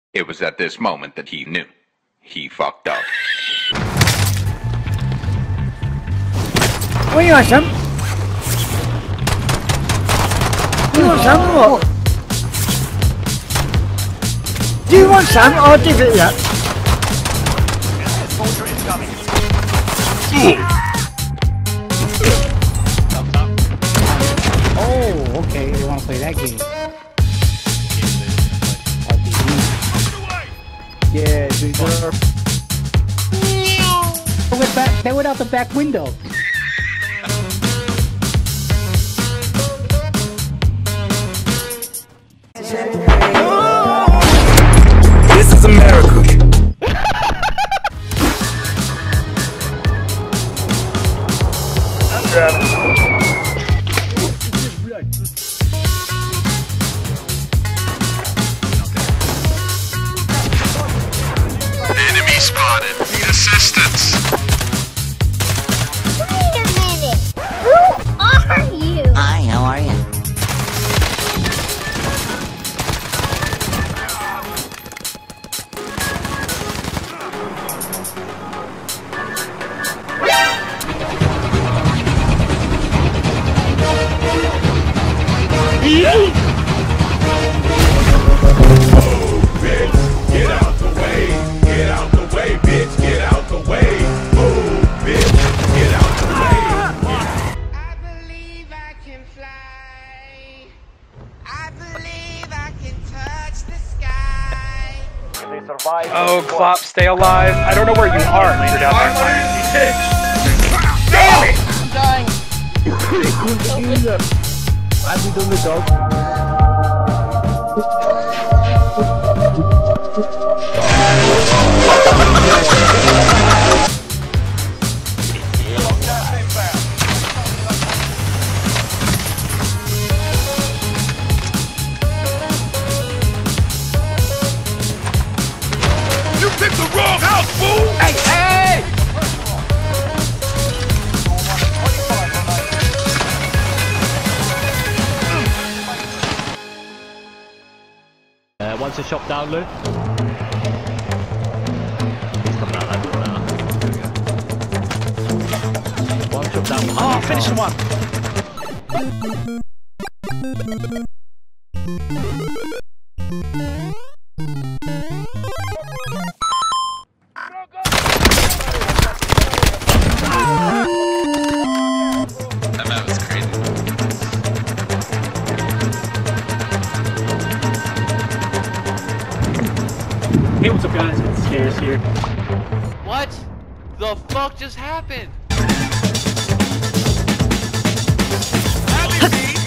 It was at this moment that he knew. He fucked up. What do you want, some? You want some or what? Do you want some or give it yet? Oh, okay, they want to play that game. Yeah, they went out the back window. This is America. Enemy spotted. Need assistance. Wait a minute. Who are you? Hi, how are you? Oh, Clop, stay alive. I don't know where you are. You're down there. Damn it! I'm dying. Have you done the dog? You picked the wrong house, fool! Hey, hey! Once a shop down, Lou. He's coming out that door now. One shop down. Oh, finishing one. That map was crazy. Hey, what's up, guys? It's Stairs here. What the fuck just happened? Happy